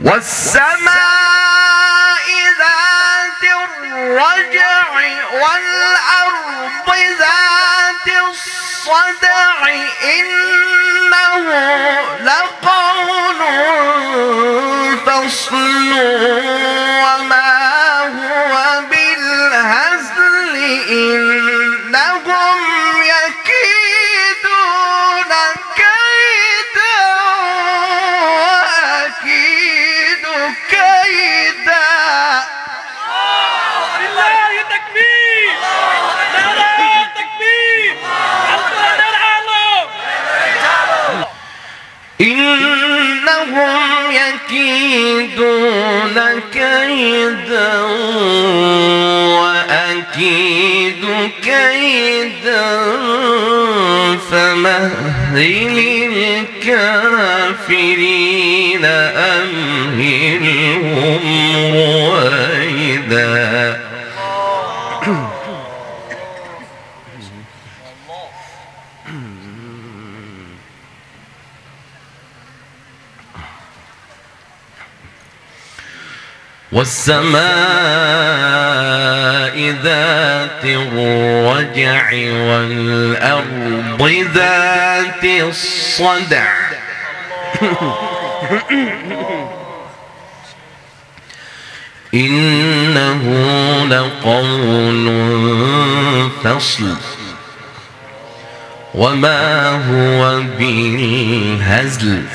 والسماء ذات الرجع والأرض ذات الصدع إنه لقول فصل وما هو بالهزل إنهم يكيدون كيدا وأكيد كيدا. لله تكبير، نعرة تكبير، إنهم يكيدون كيدا وأكيد كيدا فمهل الكافرين أمهلهم رويدا. والسماء ذات الرجع والأرض ذات الصدع إنه لقول فصل وما هو بالهزل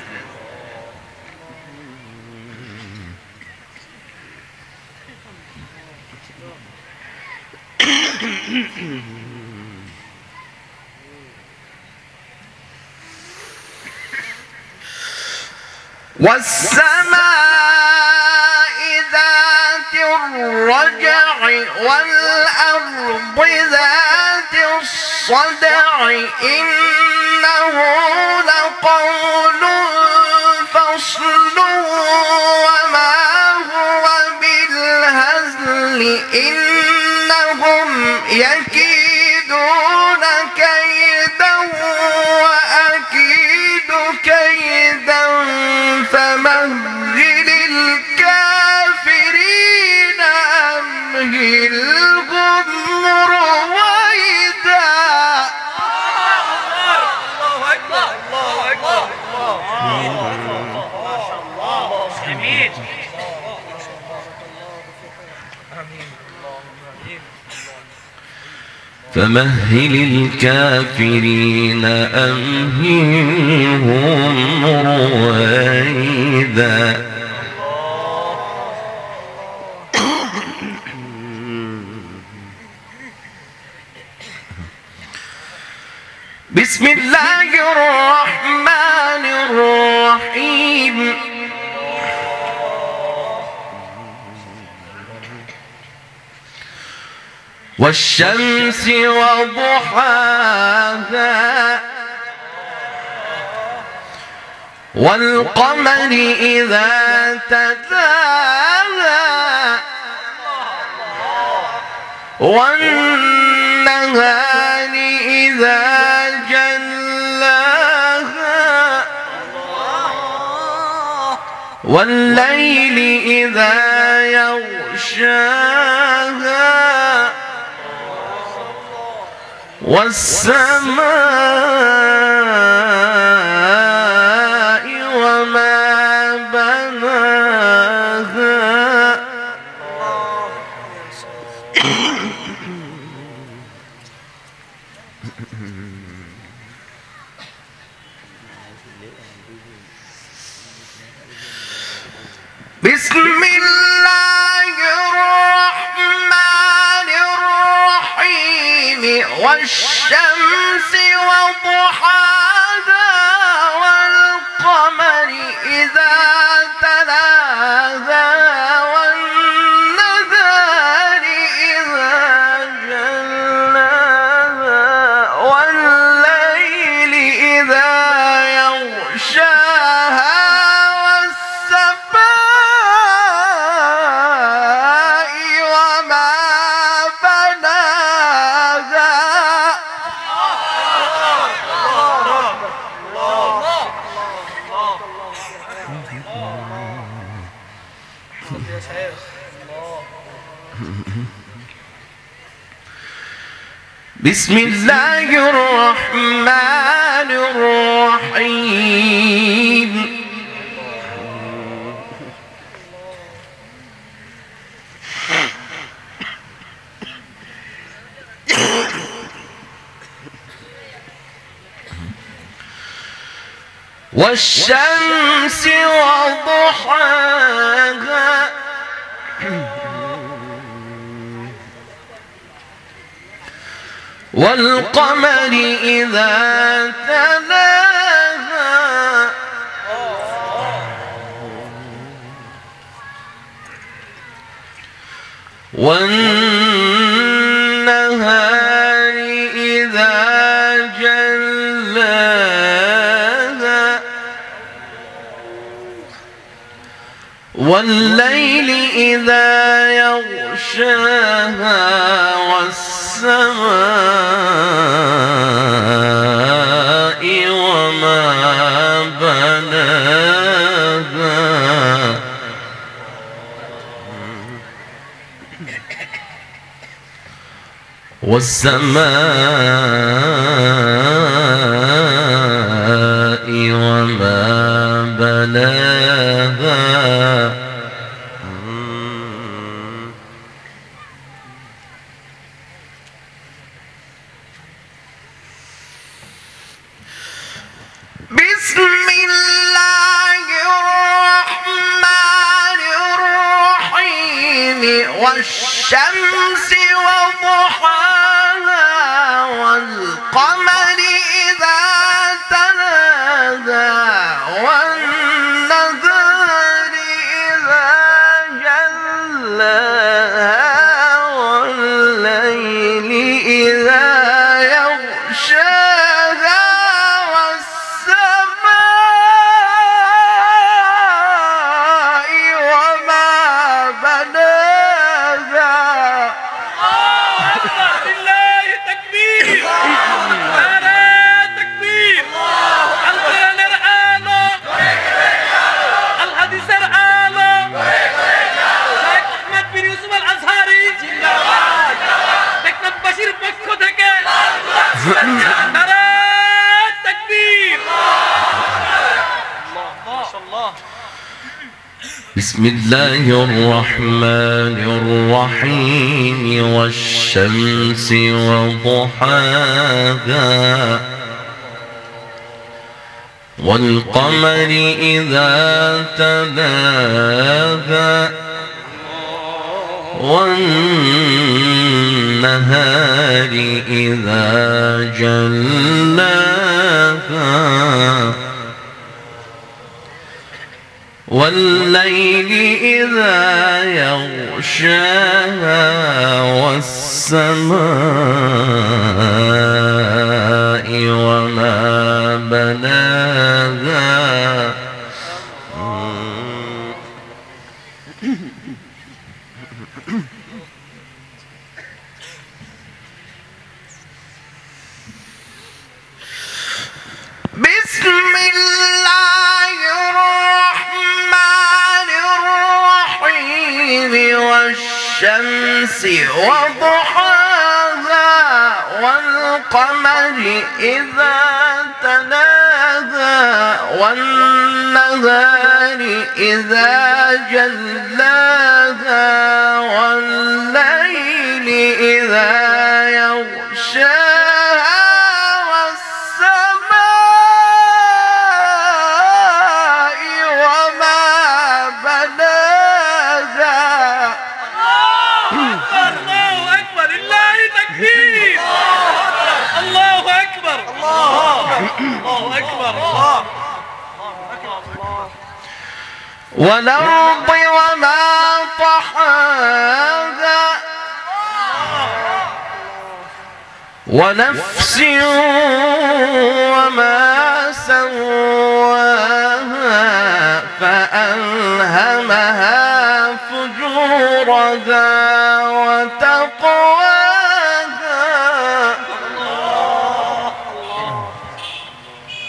والسماء ذات الرجع والأرض ذات الصدع إنه لقول فصل وما هو بالهزل إنهم يكيدون كيدا وأكيد كيدا فمهل الكافرين أمهلهم رويدا. الله أكبر، الله أكبر، ما شاء الله، جميل. فمهل الكافرين أمهلهم رويدا. بسم الله الرحمن الرحيم. والشمس وضحاها والقمر إذا تلاها والنهار إذا جلاها والليل إذا يغشاها والسماء وما بناها بسم الله الرحمن الرحيم. والشمس وضحاها والقمر إذا تلاها والنهار إذا جلاها والليل إذا يغشاها والسماء وما بناها يا شيخ الله. بسم الله الرحمن الرحيم والشمس وضحاها والقمر إذا تلاها والنهار إذا جلاها والليل إذا يغشاها والسماء وما بناها والسماء وما بناها بسم الله الرحمن الرحيم والشمس وضحاها والقمر إذا تلاها والنهار إذا جلاها والليل إذا يغشاها والسماء وما بناها لله تكبير. نعرة تكبير. القرآن رآنا. الحديث رآنا. شيخ أحمد بن يوسف الأزهري. دكتور بشير بكو থেকে نعرة تكبير. ما شاء الله. بسم الله الرحمن الرحيم والشمس وضحاها والقمر إذا تلاها والنهار إذا جلاها والليل إذا يغشاها والسماء وما بناها بسم الله الرحمن الرحيم والشمس وضحاها والقمر إذا تلاها والنهار إذا جلاها والليل إذا يغشاها والسماء وما بناها الله أكبر. لله تكبير. الله أكبر. الله أكبر. الله والأرض وما طحاها ونفس وما سواها فألهمها فجورها وتقواها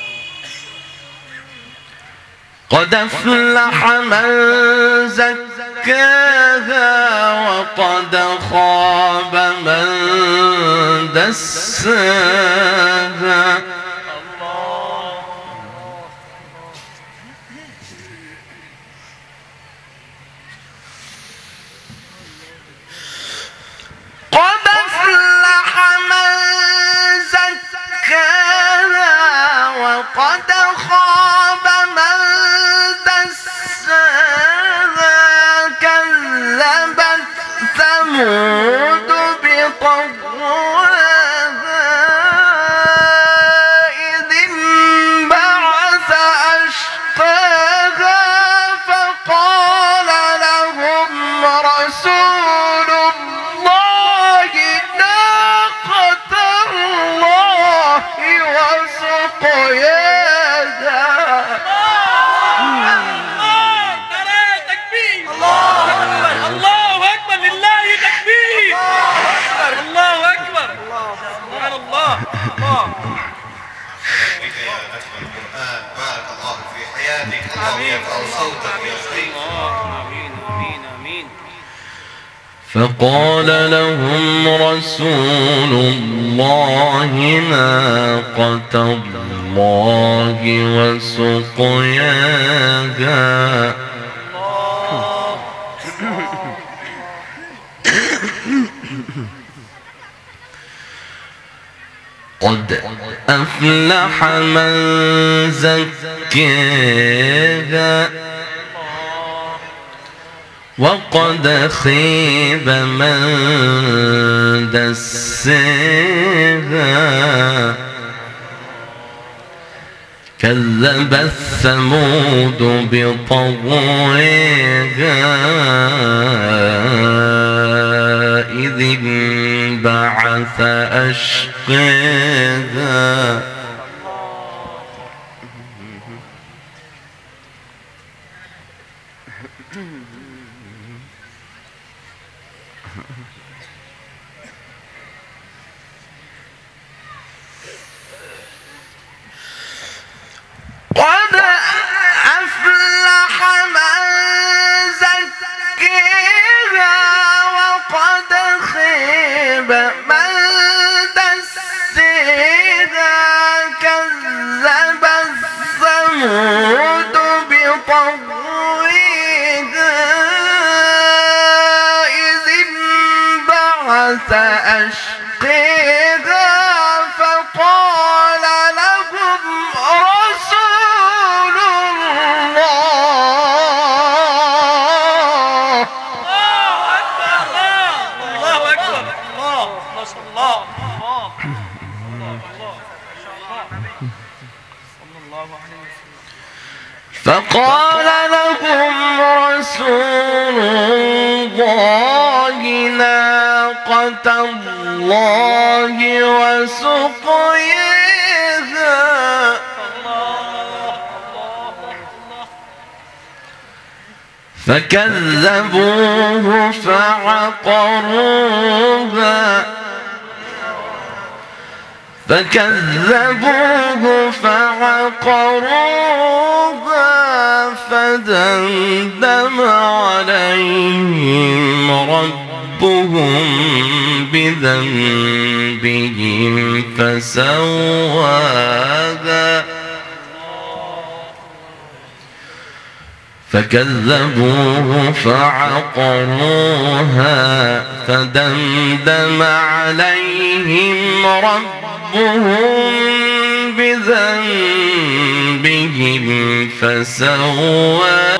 قد أفلح من زكاها زكاها وقد خاب من دساها قد أفلح من زكاها وقد خاب من دساها كذبت ثمود بطغواها إذ انبعث أشقاها فقال لهم رسول الله ناقة الله وسقياها. الله أكبر لله تكبير. الله أكبر. سبحان الله. بارك الله في حياتك. الله يرفع صوتك ويسقيك. آمين آمين آمين. فقال لهم رسول الله ناقة الله وسقياها قد أفلح من زكاها وقد خيب من دساها كذبت ثمود بطغواها إذ انبعث أشقاها قد أفلح من زكاها وقد خيب من دساها كذبت ثمود بطغواها إذ انبعث أشقاها فقال لهم رسول الله. الله أكبر. الله ما شاء الله. فقال لهم رسول الله ناقة الله وسقياها فكذبوه فعقروها فدمدم عليهم ربهم بذنبهم فسواها فكذبوه فعقروها فدمدم عليهم ربهم بذنبهم فسواها.